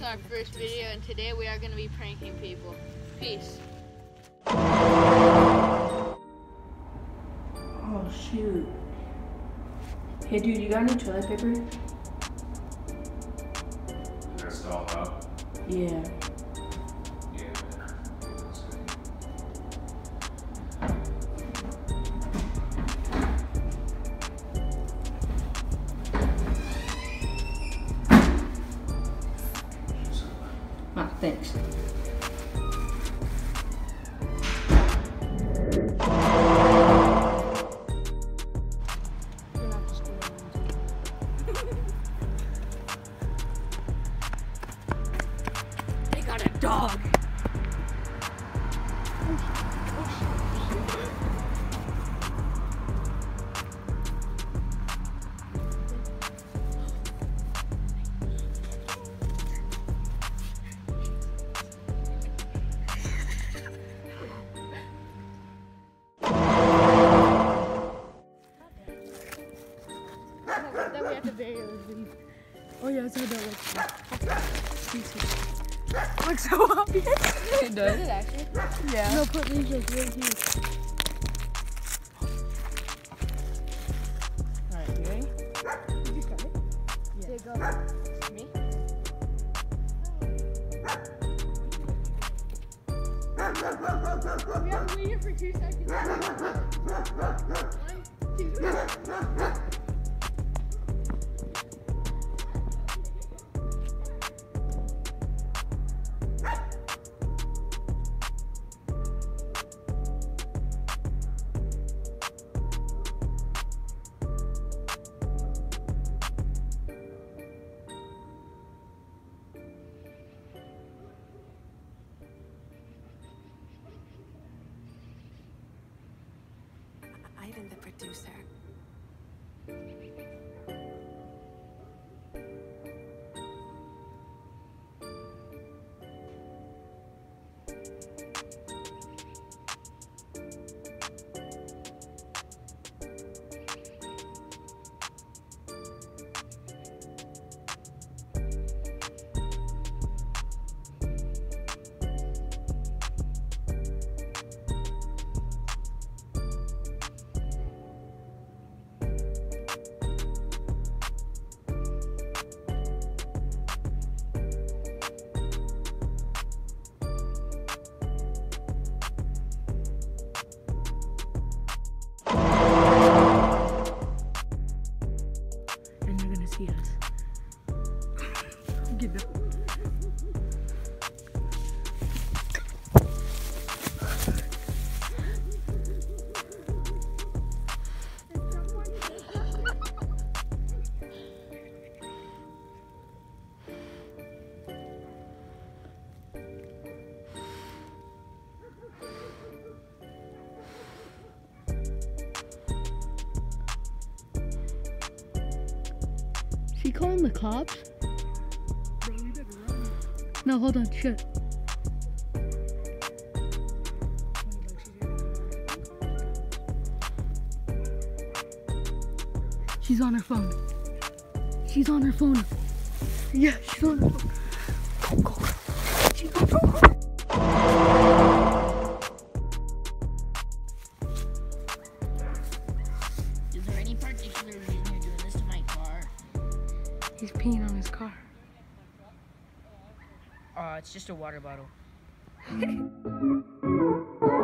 our first video, and today we are going to be pranking people. Peace. Oh shoot. Hey dude, you got any toilet paper? That's all up. Yeah. Yeah. Ah, thanks. They got a dog. Then we have to bury everything. Oh yeah, so that looks so obvious. It does it actually? Yeah. No, put these like right here. Alright, you ready? Did you start it? Yeah. There you go. Me? We have to wait here for 2 seconds. 1, 2. Ivan, the producer. And they're gonna see us. Give it. She calling the cops? Bro, you better run. No, hold on, shit. She's on her phone. She's on her phone. Yeah, she's on her phone. Go, go, go. She's on her phone. Is there any particular reason you're doing this to my car? He's peeing on his car. It's just a water bottle.